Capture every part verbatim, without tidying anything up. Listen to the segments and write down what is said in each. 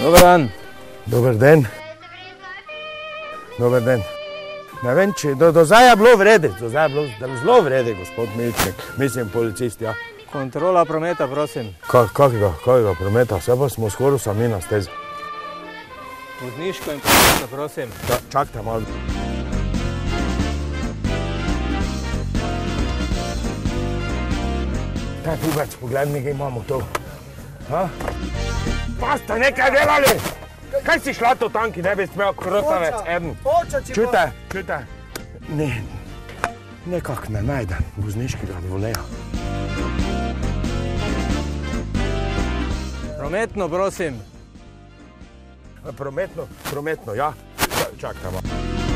Dober dan. Dober den. Dober den. Ne vem, če do, do zdaj je bilo vrede, do zdaj je bilo zelo vrede, gospod Milčnik, mislim policist, ja. Kontrola prometa, prosim. Ka, kakega, kakega prometa, vse pa smo skoraj sami na stezi. Vozniško in prometno, prosim. Ča, čakajte malo. Kaj pubec, pogled, nekaj imamo to. Ha? Pa ste nekaj delali? Kaj si šla to tanki, ne bi smel krotavec eden? Čujte, čujte. Ne, nekak ne najdem vozniškega dovoljenja. Prometno, prosim. Prometno, prometno, ja. Čakajte malo.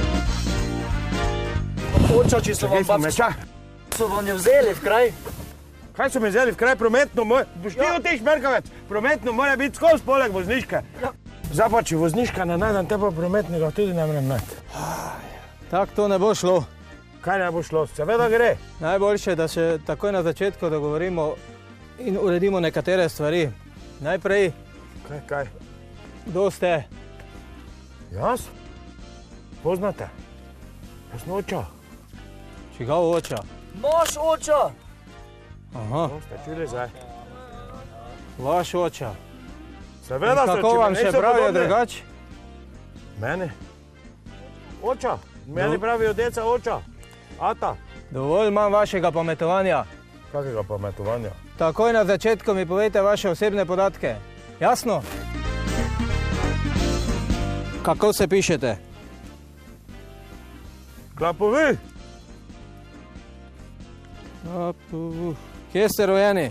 Oča, če so vam pa... So vam jo vzeli v kraj? Kaj so me vzeli v kraj? Prometno mora... Boš ti v teh šmerkavec? Prometno mora biti skozi poleg vozniške. Zdaj pa, če vozniška ne najdem, te pa prometnega tudi ne morem najti. Tak to ne bo šlo. Kaj ne bo šlo? Seveda gre. Najboljše, da se takoj na začetku dogovorimo in uredimo nekatere stvari. Najprej... Kaj, kaj? Kdo ste? Jaz? Poznate? Jaz sem oča. Čigav oča? Naš oča! Aha. No, ste čuli zdaj? Vaš oča. Seveda so, kako vam še pravijo drugače? Meni? Oča. Meni pravijo deca oča. Ata. Dovolj imam vašega pametovanja. Kakega pametovanja? Takoj na začetku mi povejte vaše osebne podatke. Jasno? Kako se pišete? Klapovi. Klapovi. Kje ste rojeni?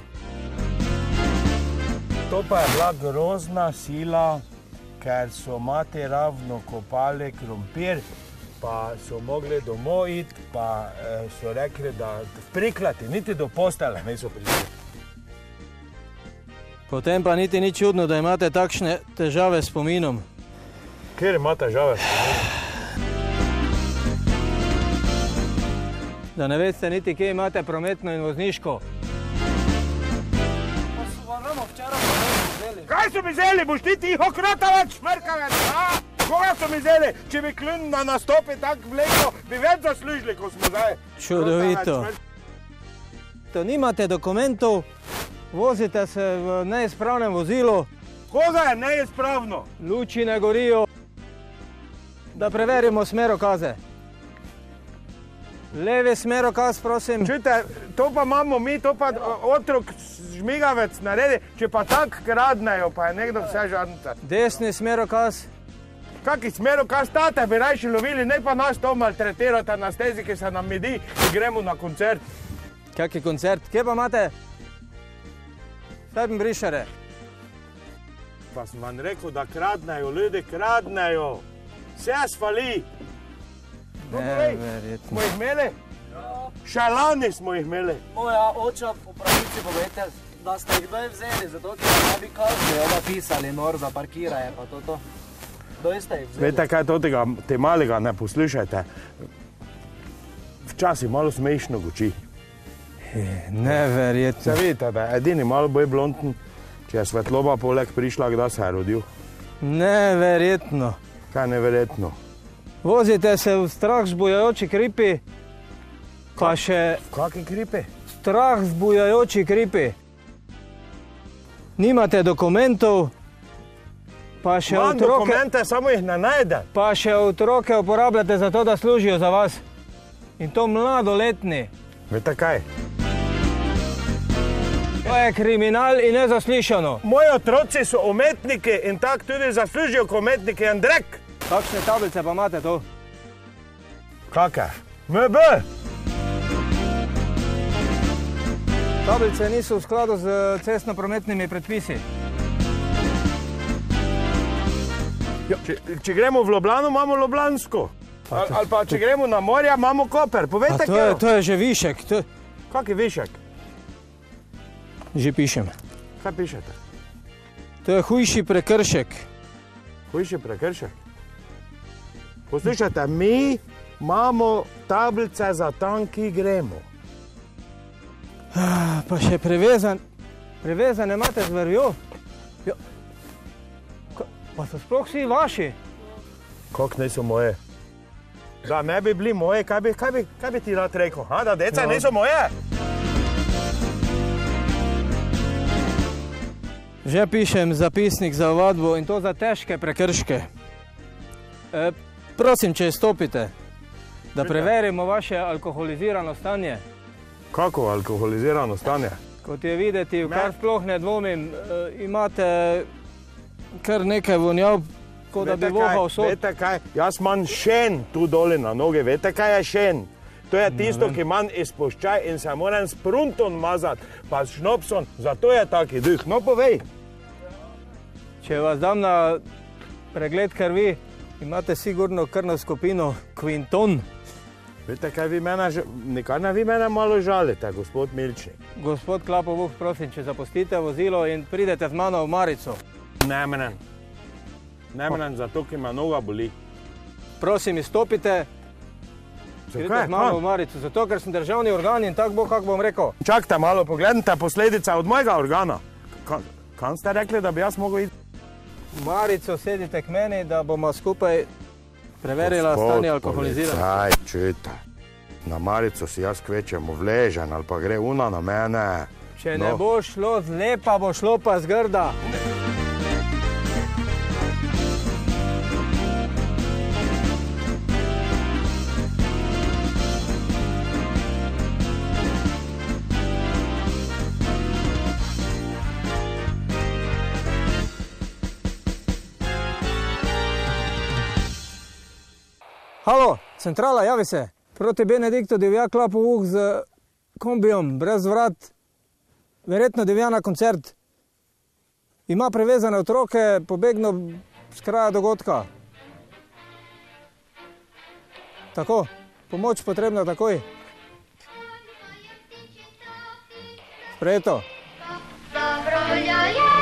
To pa je bila grozna sila, ker so mati ravno kopali krompir, pa so mogli domov iti, pa eh, so rekli, da v priklati, niti do postele niso prišli. Potem pa niti ni čudno, da imate takšne težave s spominom. Kjer ima težave s spominom? Da ne veste niti, kje imate prometno in vozniško. Kaj so mi vzeli? Boš ti tiho krotavac, šmrkavec, a? Koga so mi vzeli? Če bi klin na nastopi tak vleko, bi več zaslužili, ko smo zdaj. Čudovito. To nimate dokumentov, vozite se v neizpravnem vozilu. Koga je neizpravno? Luči ne gorijo. Da preverimo smerokaze. Levi smerokaz, prosim. Čujte, to pa imamo mi, to pa otrok žmigavec naredi, če pa tak kradnejo, pa je nekdo vse žadnice. Desni smerokaz. Kaki smerokaz, tate bi rajši lovili, ne pa nas to maltretirate na stezi, ki se nam midi, ki gremo na koncert. Kaki koncert? Kje pa imate? Stavim brišare. Pa sem vam rekel, da kradnejo, ljudi kradnejo. Vse svali. Neverjetno. Smo jih imeli? Še lani smo jih imeli. Moja oča, po pravici povejte, da ste jih kdaj vzeli, zato ker ne bi kazni jo napisali, nor za parkiraje pa to. Kdaj ste jih vzeli? Vete kaj, totega, te malega ne poslušajte. Včasih malo smešno guči. Neverjetno. Se vidite, da je edini malo bolj blondn, če je svetloba poleg prišla, kdaj se je rodil. Neverjetno. Kaj neverjetno? Vozite se v strah zbujajoči kripi, pa še... V kakšni kripi? Strah zbujajoči kripi. Nimate dokumentov, pa še otroke... Imam dokumente, samo jih ne najdem. Pa še otroke uporabljate za to, da služijo za vas. In to mladoletni. Vete kaj? To je kriminal in nezaslišano. Moji otroci so umetniki in tak tudi zaslužijo kot umetniki Andrek. Kakšne tablice pa imate to? Kake? M B! Tablice niso v skladu z cestno-prometnimi predpisi. Jo, če, če gremo v Ljubljano, imamo Ljubljansko. Ali, ali pa če gremo na morja, imamo Koper. Povejte, to je, to je že višek. To... Kak je višek? Že pišem. Kaj pišete? To je hujši prekršek. Hujši prekršek? Poslušajte, mi imamo tablice za tam, ki gremo. Pa še prevezan, prevezan imate z vrvjo? Pa so sploh vsi vaši. Kako niso moje? Da ne bi bili moje, kaj bi, kaj bi, kaj bi ti rad rekel? Ha, da deca No. niso moje? Že pišem zapisnik za ovadbo in to za težke prekrške. E, prosim, če stopite, da preverimo vaše alkoholizirano stanje. Kako alkoholizirano stanje? Kot je videti, v kar sploh ne dvomim, e, imate kar nekaj vonjav, kot da bi vohal sod. Vete kaj, jaz imam šen tu dole na noge, vete kaj je šen? To je tisto, ki manj izpuščaj in se moram s pruntom mazati, pa s šnopsom, zato je taki dih. No, povej. Če vas dam na pregled krvi, imate sigurno krvno skupino Quinton. Vete kaj, vi mene, nikar ne vi mene malo žalite, gospod Milčnik. Gospod Klapovuh, prosim, če zapustite vozilo in pridete z mano v Marico. Ne menem. Ne menem, zato, ki me noga boli. Prosim, izstopite. Pridite z mano v Marico, zato, ker sem državni organ in tako bo, kako bom rekel. Čakajte malo, pogledajte posledice od mojega organa. Ka, kam ste rekli, da bi jaz mogel iti? V Marico sedite k meni, da bomo skupaj preverila stanje alkoholiziranosti. Aj, čujte. Na Marico si jaz kvečemo vležen, ali pa gre una na mene. Če ne bo šlo zle, pa bo šlo pa zgrda. Halo, centrala, javi se. Proti Benediktu divja Klapovuh z kombijom, brez vrat. Verjetno divja na koncert. Ima prevezane otroke, pobegno z kraja dogodka. Tako, pomoč potrebna takoj. Sprejeto. Dobro, ja, ja.